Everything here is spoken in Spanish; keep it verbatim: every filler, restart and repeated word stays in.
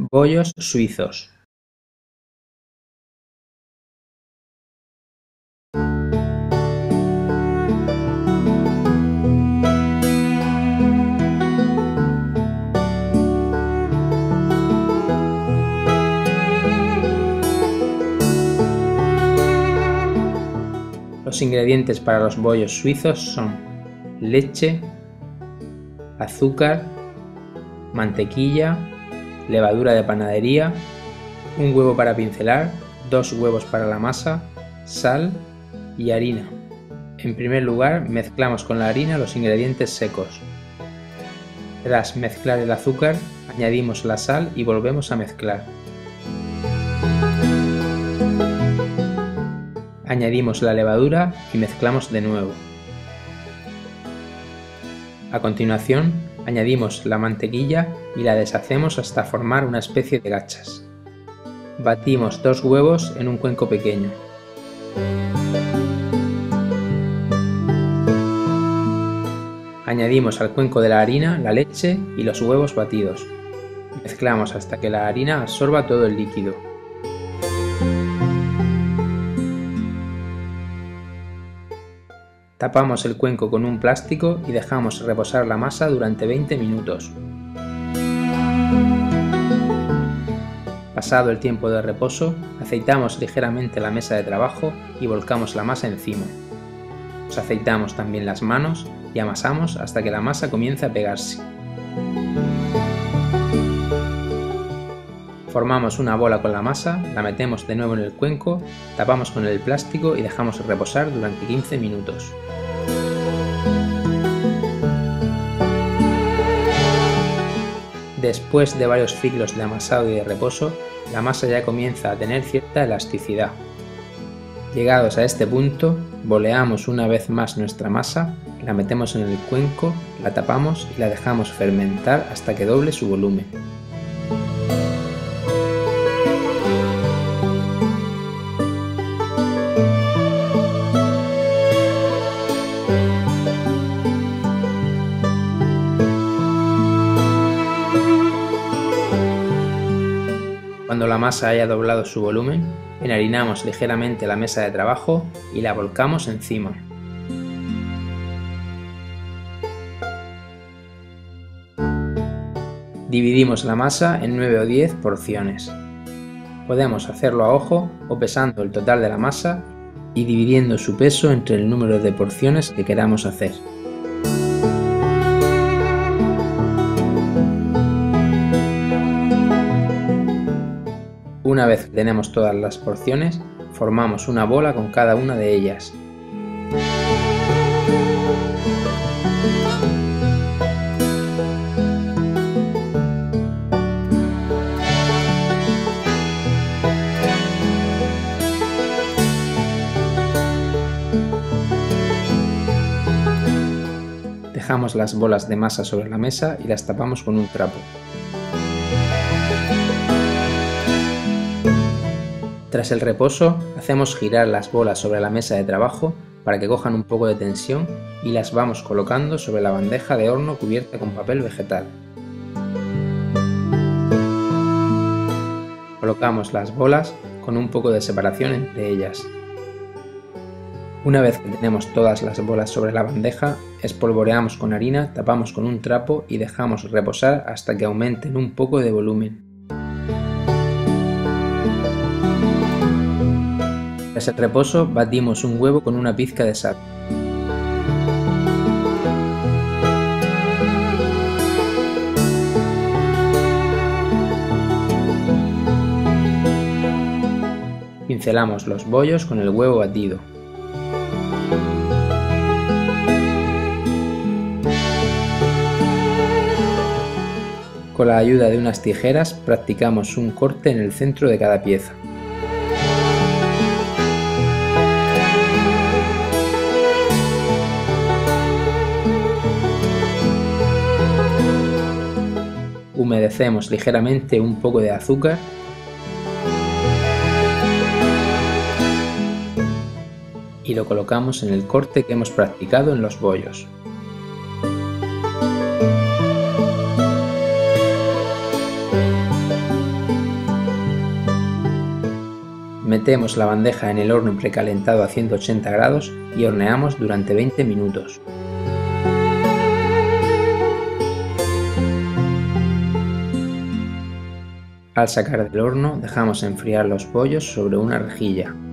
Bollos suizos. Los ingredientes para los bollos suizos son leche, azúcar, mantequilla, levadura de panadería, un huevo para pincelar, dos huevos para la masa, sal y harina. En primer lugar, mezclamos con la harina los ingredientes secos. Tras mezclar el azúcar, añadimos la sal y volvemos a mezclar. Añadimos la levadura y mezclamos de nuevo. A continuación, añadimos la mantequilla y la deshacemos hasta formar una especie de gachas. Batimos dos huevos en un cuenco pequeño. Añadimos al cuenco de la harina la leche y los huevos batidos. Mezclamos hasta que la harina absorba todo el líquido. Tapamos el cuenco con un plástico y dejamos reposar la masa durante veinte minutos. Pasado el tiempo de reposo, aceitamos ligeramente la mesa de trabajo y volcamos la masa encima. Nos aceitamos también las manos y amasamos hasta que la masa comience a pegarse. Formamos una bola con la masa, la metemos de nuevo en el cuenco, tapamos con el plástico y dejamos reposar durante quince minutos. Después de varios ciclos de amasado y de reposo, la masa ya comienza a tener cierta elasticidad. Llegados a este punto, boleamos una vez más nuestra masa, la metemos en el cuenco, la tapamos y la dejamos fermentar hasta que doble su volumen. Cuando la masa haya doblado su volumen, enharinamos ligeramente la mesa de trabajo y la volcamos encima. Dividimos la masa en nueve o diez porciones. Podemos hacerlo a ojo o pesando el total de la masa y dividiendo su peso entre el número de porciones que queramos hacer. Una vez que tenemos todas las porciones, formamos una bola con cada una de ellas. Dejamos las bolas de masa sobre la mesa y las tapamos con un trapo. Tras el reposo, hacemos girar las bolas sobre la mesa de trabajo para que cojan un poco de tensión y las vamos colocando sobre la bandeja de horno cubierta con papel vegetal. Colocamos las bolas con un poco de separación entre ellas. Una vez que tenemos todas las bolas sobre la bandeja, espolvoreamos con harina, tapamos con un trapo y dejamos reposar hasta que aumenten un poco de volumen. Tras el reposo, batimos un huevo con una pizca de sal. Pincelamos los bollos con el huevo batido. Con la ayuda de unas tijeras, practicamos un corte en el centro de cada pieza. Humedecemos ligeramente un poco de azúcar y lo colocamos en el corte que hemos practicado en los bollos. Metemos la bandeja en el horno precalentado a ciento ochenta grados y horneamos durante veinte minutos. Al sacar del horno dejamos enfriar los pollos sobre una rejilla.